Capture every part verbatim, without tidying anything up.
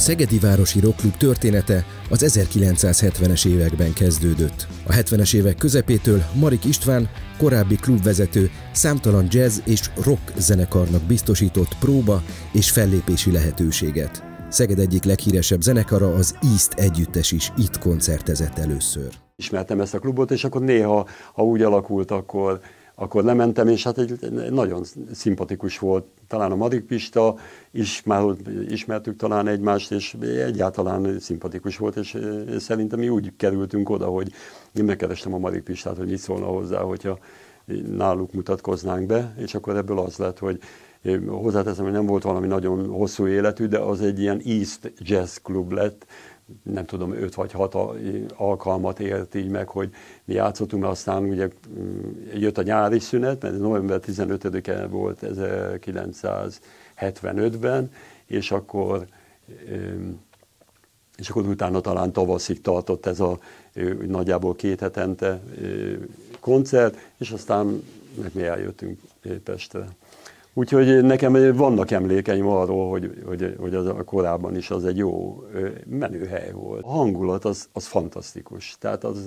Szegedi Városi Rockklub története az ezerkilencszázhetvenes években kezdődött. A hetvenes évek közepétől Marik István, korábbi klubvezető, számtalan jazz és rock zenekarnak biztosított próba és fellépési lehetőséget. Szeged egyik leghíresebb zenekara, az East együttes is itt koncertezett először. Ismertem ezt a klubot, és akkor néha, ha úgy alakult, akkor, akkor lementem, és hát egy, nagyon szimpatikus volt. Talán a Marik Pista is, már ismertük talán egymást, és egyáltalán szimpatikus volt, és szerintem mi úgy kerültünk oda, hogy én megkerestem a Marik Pistát, hogy mit szólna hozzá, hogyha náluk mutatkoznánk be, és akkor ebből az lett, hogy hozzáteszem, hogy nem volt valami nagyon hosszú életű, de az egy ilyen East Jazz Club lett. Nem tudom, öt vagy hat alkalmat élt így meg, hogy mi játszottunk, mert aztán ugye jött a nyári szünet, mert november tizenötödike volt ezerkilencszázhetvenötben, és akkor, és akkor utána talán tavaszig tartott ez a nagyjából két hetente koncert, és aztán meg mi eljöttünk Pestre. Úgyhogy nekem vannak emlékeim arról, hogy, hogy, hogy az a korábban is az egy jó menőhely volt. A hangulat az, az fantasztikus. Tehát az,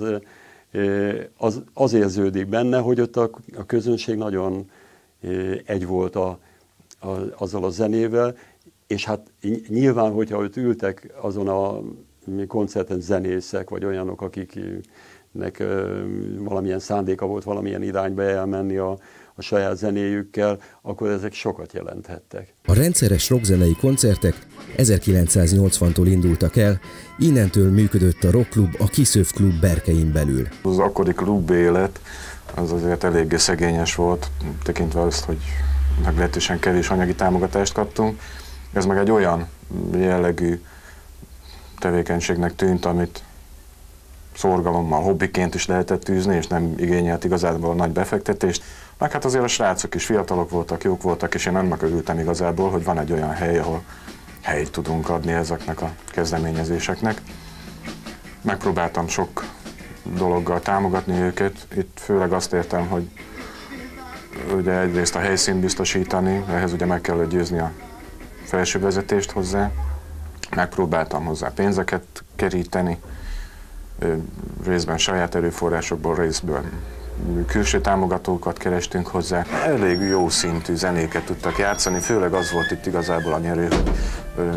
az, az érződik benne, hogy ott a, a közönség nagyon egy volt a, a, azzal a zenével, és hát nyilván, hogyha ott ültek azon a koncerten zenészek, vagy olyanok, akiknek valamilyen szándéka volt valamilyen irányba elmenni a a saját zenéjükkel, akkor ezek sokat jelenthettek. A rendszeres rockzenei koncertek ezerkilencszáznyolcvantól indultak el, innentől működött a rockklub a Kiszöv klub berkein belül. Az akkori klub élet az azért eléggé szegényes volt, tekintve azt, hogy meglehetősen kevés anyagi támogatást kaptunk. Ez meg egy olyan jellegű tevékenységnek tűnt, amit szorgalommal, hobbiként is lehetett tűzni, és nem igényelt igazából nagy befektetést. Meg hát azért a srácok is fiatalok voltak, jók voltak, és én annak örültem igazából, hogy van egy olyan hely, ahol helyt tudunk adni ezeknek a kezdeményezéseknek. Megpróbáltam sok dologgal támogatni őket. Itt főleg azt értem, hogy ugye egyrészt a helyszínt biztosítani, ehhez ugye meg kell győzni a felső vezetést hozzá. Megpróbáltam hozzá pénzeket keríteni, részben saját erőforrásokból, részből külső támogatókat kerestünk hozzá. Elég jó szintű zenéket tudtak játszani, főleg az volt itt igazából a nyerő, hogy ö,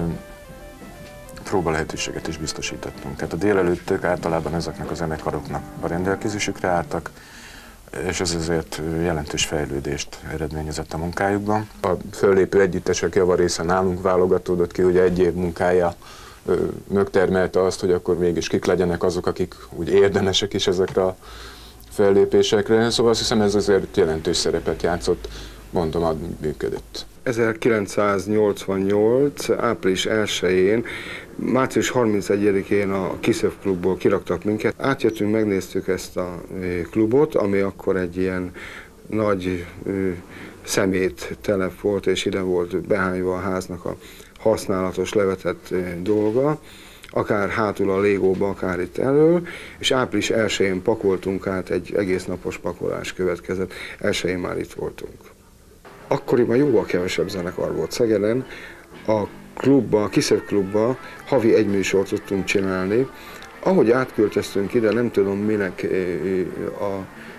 próba lehetőséget is biztosítottunk. Tehát a délelőttök általában ezeknek a zenekaroknak a rendelkezésükre álltak, és ez azért jelentős fejlődést eredményezett a munkájukban. A föllépő együttesek javarésze nálunk válogatódott ki, ugye egy év munkája ö, megtermelte azt, hogy akkor mégis kik legyenek azok, akik úgy érdemesek is ezekre a fellépésekre, szóval azt hiszem ez azért jelentős szerepet játszott, mondom, ad működött. ezerkilencszáznyolcvannyolc. április elsején, március harmincegyedikén a Kiszöv klubból kiraktak minket. Átjöttünk, megnéztük ezt a klubot, ami akkor egy ilyen nagy szemét telep volt, és ide volt behányva a háznak a használatos, levetett dolga, akár hátul a légóba, akár itt elől, és április elsején pakoltunk át, egy egész napos pakolás következett, elsején már itt voltunk. Akkoriban jóval kevesebb zenekar volt Szegeden, a klubba, a Kiszöv klubba havi egy műsort tudtunk csinálni. Ahogy átköltöztünk ide, nem tudom minek a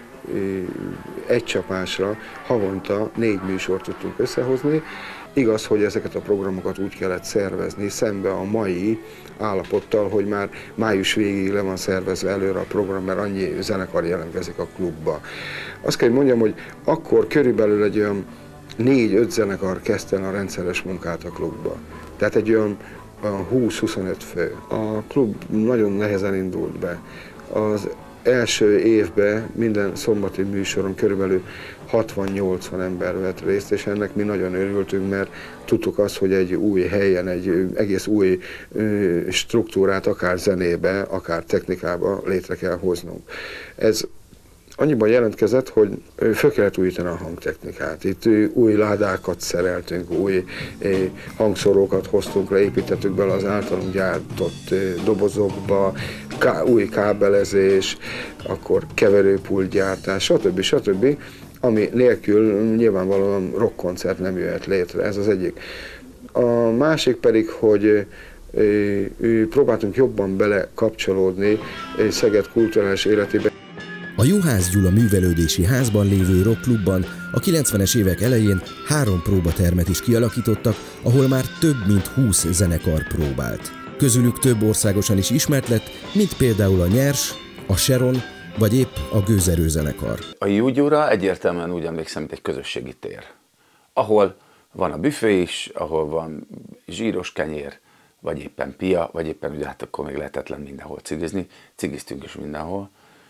egy csapásra havonta négy műsort tudtunk összehozni. Igaz, hogy ezeket a programokat úgy kellett szervezni szembe a mai állapottal, hogy már május végig le van szervezve előre a program, mert annyi zenekar jelentkezik a klubba. Azt kell, hogy mondjam, hogy akkor körülbelül egy olyan négy-öt zenekar kezdte a rendszeres munkát a klubba. Tehát egy olyan húsz-huszonöt fő. A klub nagyon nehezen indult be. Az első évben minden szombati műsoron körülbelül hatvan-nyolcvan ember vett részt, és ennek mi nagyon örültünk, mert tudtuk azt, hogy egy új helyen, egy egész új struktúrát akár zenébe, akár technikába létre kell hoznunk. Ez annyiban jelentkezett, hogy föl kellett újítani a hangtechnikát. Itt új ládákat szereltünk, új hangszórókat hoztunk le, építettük bele az általunk gyártott dobozokba, új kábelezés, akkor keverőpultgyártás, stb. stb., ami nélkül nyilvánvalóan rockkoncert nem jöhet létre. Ez az egyik. A másik pedig, hogy próbáltunk jobban belekapcsolódni Szeged kulturális életébe. A Juhász Gyula művelődési házban lévő rockklubban a kilencvenes évek elején három próbatermet is kialakítottak, ahol már több mint húsz zenekar próbált. Közülük több országosan is ismert lett, mint például a Nyers, a Sharon, vagy épp a Gőzerő zenekar. A Júgyúra egyértelműen úgy emlékszem, mint egy közösségi tér, ahol van a büfé is, ahol van zsíros kenyér, vagy éppen pia, vagy éppen ugye hát akkor még lehetetlen mindenhol cigizni, cigiztünk is mindenhol.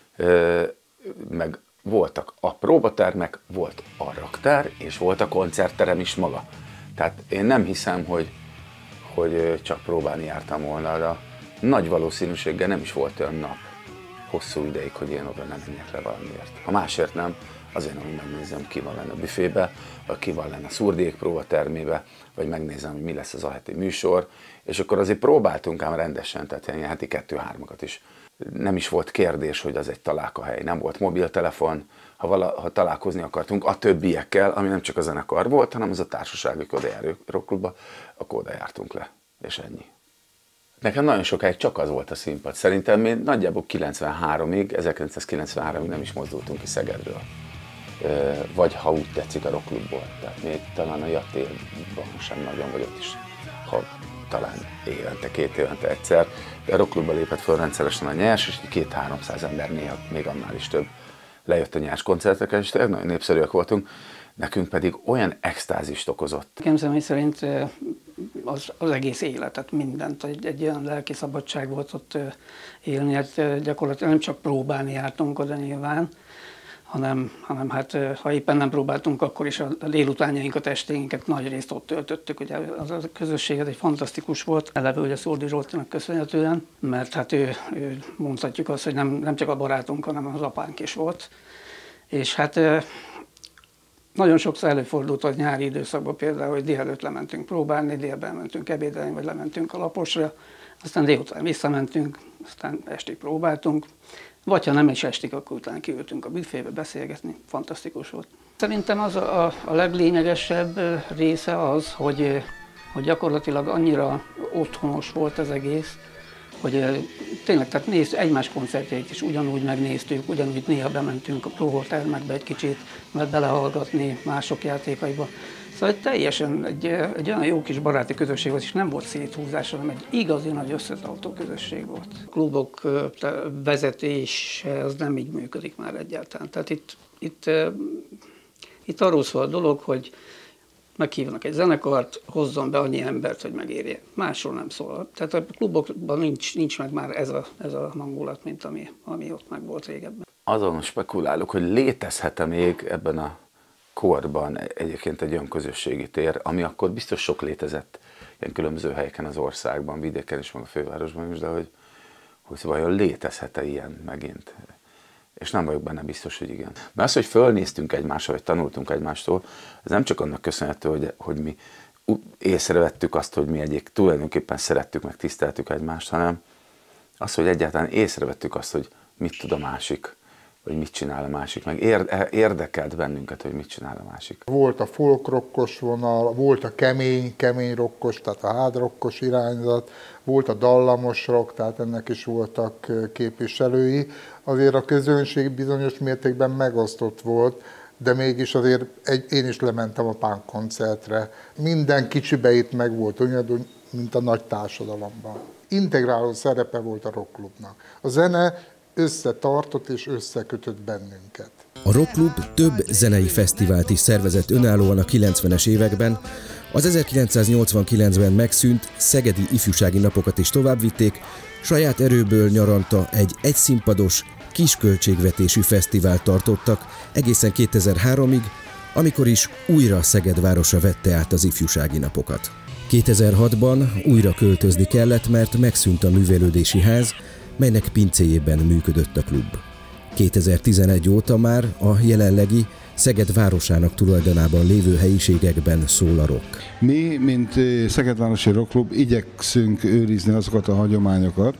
Meg voltak a próbatermek, volt a raktár, és volt a koncertterem is maga. Tehát én nem hiszem, hogy, hogy csak próbálni jártam volna, de nagy valószínűséggel nem is volt olyan nap hosszú ideig, hogy én oda nem menjek le valamiért. Ha másért nem, azért nem megnézem, ki van lenne a büfébe, vagy ki van lenne a szurdék próbatermébe, vagy megnézem, hogy mi lesz az a heti műsor, és akkor azért próbáltunk ám rendesen, tehát ilyen heti kettő-hármakat is. Nem is volt kérdés, hogy az egy találkahely, nem volt mobiltelefon, ha, vala, ha találkozni akartunk a többiekkel, ami nem csak a zenekar volt, hanem az a társaság, akik oda járő rockklubba, akkor oda jártunk le, és ennyi. Nekem nagyon sokáig csak az volt a színpad. Szerintem mi nagyjából kilencvenháromig, ezerkilencszázkilencvenháromig nem is mozdultunk ki Szegedről. Vagy ha úgy tetszik a rockklubból. Tehát még talán a Jattérban sem nagyon, vagy ott is, ha talán évente, két évente egyszer. De a rockklubba lépett föl rendszeresen a Nyers, és két-háromszáz ember, néha még annál is több lejött a Nyers koncertekre, és tényleg nagyon népszerűek voltunk. Nekünk pedig olyan extázist okozott. Nekem személy szerint az, az egész életet, mindent, egy, egy olyan lelki szabadság volt ott élni, hát gyakorlatilag nem csak próbálni jártunk oda nyilván, hanem, hanem hát ha éppen nem próbáltunk, akkor is a délutánjainkat, esténket nagy részt ott töltöttük. Ugye az a közösség ez egy fantasztikus volt, eleve ugye Szurdi Zsoltinak köszönhetően, mert hát ő, ő mondhatjuk azt, hogy nem, nem csak a barátunk, hanem az apánk is volt. És hát nagyon sokszor előfordult az nyári időszakban például, hogy délelőtt lementünk próbálni, délben mentünk ebédelni, vagy lementünk a Laposra, aztán délután visszamentünk, aztán estig próbáltunk, vagy ha nem is estig, akkor utána kiültünk a büfébe beszélgetni, fantasztikus volt. Szerintem az a, a, a leglényegesebb része az, hogy, hogy gyakorlatilag annyira otthonos volt az egész, hogy tényleg, tehát nézd, egymás koncertjeit is ugyanúgy megnéztük, ugyanúgy néha bementünk a próbatermekbe egy kicsit, mert belehallgatni mások játékaiba. Szóval teljesen egy, egy olyan jó kis baráti közösség volt, és nem volt széthúzás, hanem egy igazi nagy összetartó közösség volt. A klubok vezetés az nem így működik már egyáltalán. Tehát itt, itt, itt arról szól a dolog, hogy meghívnak egy zenekart, hozzon be annyi embert, hogy megérje. Másról nem szól. Tehát a klubokban nincs, nincs meg már ez a, ez a hangulat, mint ami, ami ott meg volt régebben. Azon spekulálok, hogy létezhet-e még ebben a korban egyébként egy olyan közösségi tér, ami akkor biztos sok létezett ilyen különböző helyeken az országban, vidéken is, meg a fővárosban is, de hogy, hogy vajon létezhet-e ilyen megint? És nem vagyok benne biztos, hogy igen. Mert az, hogy fölnéztünk egymásra, vagy tanultunk egymástól, ez nem csak annak köszönhető, hogy, hogy mi észrevettük azt, hogy mi egyik tulajdonképpen szerettük, meg tiszteltük egymást, hanem az, hogy egyáltalán észrevettük azt, hogy mit tud a másik, vagy mit csinál a másik, meg érdekelt bennünket, hogy mit csinál a másik. Volt a folk rockos vonal, volt a kemény, kemény rockos, tehát a hard rockos irányzat, volt a dallamos rock, tehát ennek is voltak képviselői. Azért a közönség bizonyos mértékben megosztott volt, de mégis azért egy, én is lementem a punk koncertre. Minden kicsibe itt meg volt, olyan, mint a nagy társadalomban. Integráló szerepe volt a rockklubnak. A zene összetartott és összekötött bennünket. A rockklub több zenei fesztivált is szervezett önállóan a kilencvenes években, az ezerkilencszáznyolcvankilencben megszűnt szegedi ifjúsági napokat is továbbvitték, saját erőből nyaranta egy egyszínpados, kisköltségvetésű fesztivált tartottak egészen kétezer-háromig, amikor is újra Szeged városa vette át az ifjúsági napokat. kétezer-hatban újra költözni kellett, mert megszűnt a művelődési ház, melynek pincéjében működött a klub. kétezer-tizenegy óta már a jelenlegi Szeged városának tulajdonában lévő helyiségekben szól a rock. Mi, mint Szegedvárosi Rockklub igyekszünk őrizni azokat a hagyományokat,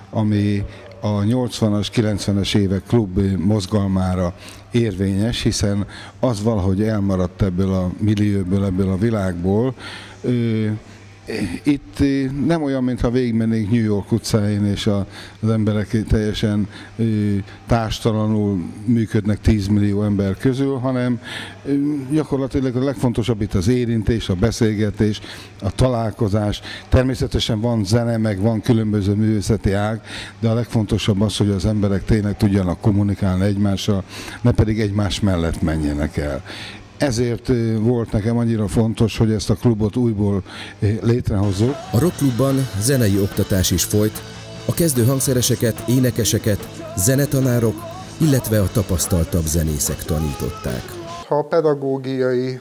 ami a nyolcvanas, kilencvenes évek klub mozgalmára érvényes, hiszen az valahogy elmaradt ebből a millióból, ebből a világból. Itt nem olyan, mintha végigmennénk New York utcáin, és az emberek teljesen társtalanul működnek tíz millió ember közül, hanem gyakorlatilag a legfontosabb itt az érintés, a beszélgetés, a találkozás. Természetesen van zene, meg van különböző művészeti ág, de a legfontosabb az, hogy az emberek tényleg tudjanak kommunikálni egymással, ne pedig egymás mellett menjenek el. Ezért volt nekem annyira fontos, hogy ezt a klubot újból létrehozzuk. A rockklubban zenei oktatás is folyt, a kezdő hangszereseket, énekeseket, zenetanárok, illetve a tapasztaltabb zenészek tanították. Ha a pedagógiai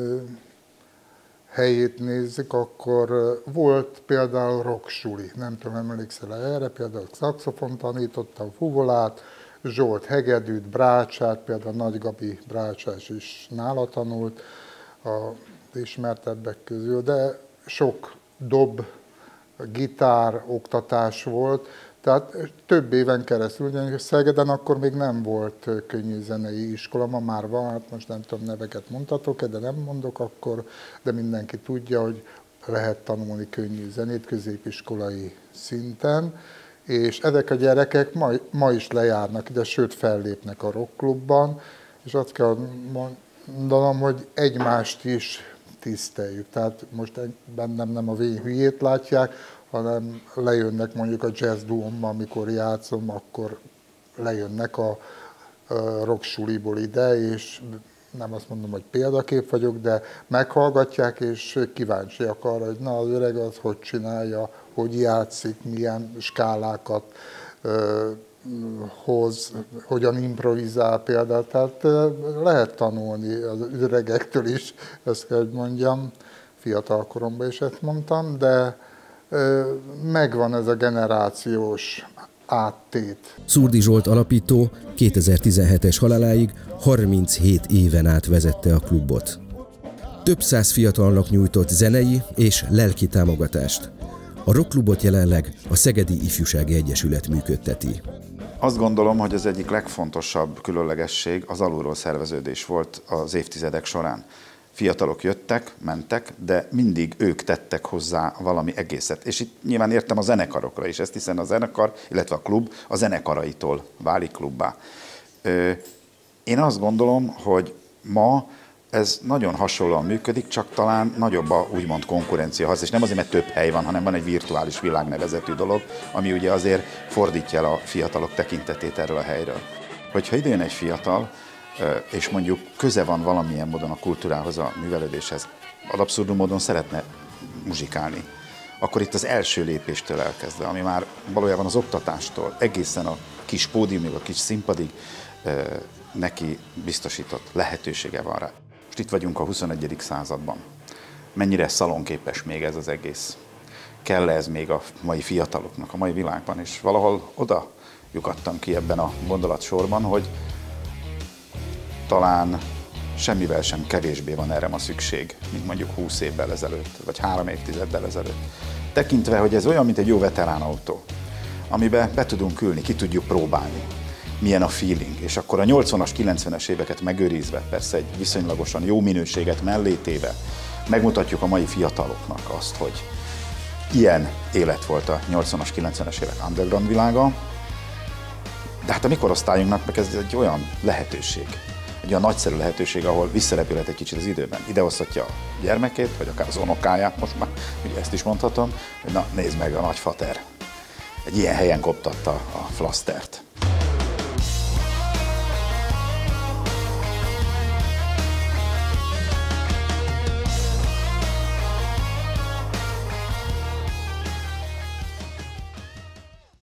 helyét nézzük, akkor volt például rocksuli, nem tudom, emlékszel erre, például szaxofon tanítottam, fuvolát, Zsolt hegedűt, brácsát, például Nagy Gabi brácsás is nála tanult az ismertebbek közül, de sok dob, gitár oktatás volt, tehát több éven keresztül, ugyanis Szegeden akkor még nem volt könnyű zenei iskola, ma már van, hát most nem tudom, neveket mondhatok-e, de nem mondok akkor, de mindenki tudja, hogy lehet tanulni könnyű zenét középiskolai szinten, és ezek a gyerekek ma, ma is lejárnak ide, sőt fellépnek a rockklubban, és azt kell mondanom, hogy egymást is tiszteljük. Tehát most bennem nem a vén hülyét látják, hanem lejönnek mondjuk a jazz duomban, amikor játszom, akkor lejönnek a rocksuliból ide, és nem azt mondom, hogy példakép vagyok, de meghallgatják, és kíváncsiak arra, hogy na, az öreg az hogy csinálja, hogy játszik, milyen skálákat ö, hoz, hogyan improvizál például. Tehát ö, lehet tanulni az öregektől is, ezt kell, hogy mondjam, fiatal koromban is ezt mondtam, de ö, megvan ez a generációs áttét. Szurdi Zsolt alapító kétezer-tizenhetes haláláig harminchét éven át vezette a klubot. Több száz fiatalnak nyújtott zenei és lelki támogatást. A rockklubot jelenleg a Szegedi Ifjúsági Egyesület működteti. Azt gondolom, hogy az egyik legfontosabb különlegesség az alulról szerveződés volt az évtizedek során. Fiatalok jöttek, mentek, de mindig ők tettek hozzá valami egészet. És itt nyilván értem a zenekarokra is ezt, hiszen a zenekar, illetve a klub a zenekaraitól válik klubbá. Én azt gondolom, hogy ma ez nagyon hasonlóan működik, csak talán nagyobb a úgymond konkurenciaharc, és nem azért, mert több hely van, hanem van egy virtuális világnevezetű dolog, ami ugye azért fordítja el a fiatalok tekintetét erről a helyről. Hogyha ide jön egy fiatal, és mondjuk köze van valamilyen módon a kultúrához, a művelődéshez, ad abszurdum módon szeretne muzsikálni, akkor itt az első lépéstől elkezdve, ami már valójában az oktatástól egészen a kis pódiumig, a kis színpadig neki biztosított lehetősége van rá. Most itt vagyunk a huszonegyedik században. Mennyire szalonképes még ez az egész? Kell ez még a mai fiataloknak, a mai világban? És valahol oda lyukadtam ki ebben a gondolatsorban, hogy talán semmivel sem kevésbé van erre ma szükség, mint mondjuk húsz évvel ezelőtt, vagy három évtizeddel ezelőtt. Tekintve, hogy ez olyan, mint egy jó veteránautó, amiben be tudunk ülni, ki tudjuk próbálni, milyen a feeling, és akkor a nyolcvanas, kilencvenes éveket megőrizve, persze egy viszonylagosan jó minőséget mellé téve, megmutatjuk a mai fiataloknak azt, hogy ilyen élet volt a nyolcvanas, kilencvenes évek underground világa, de hát a mi korosztályunknak meg ez egy olyan lehetőség, egy olyan nagyszerű lehetőség, ahol visszarepülhet egy kicsit az időben. Idehozhatja a gyermekét, vagy akár az unokáját, most már ugye ezt is mondhatom, hogy na nézd meg, a nagyfater egy ilyen helyen koptatta a flasztert.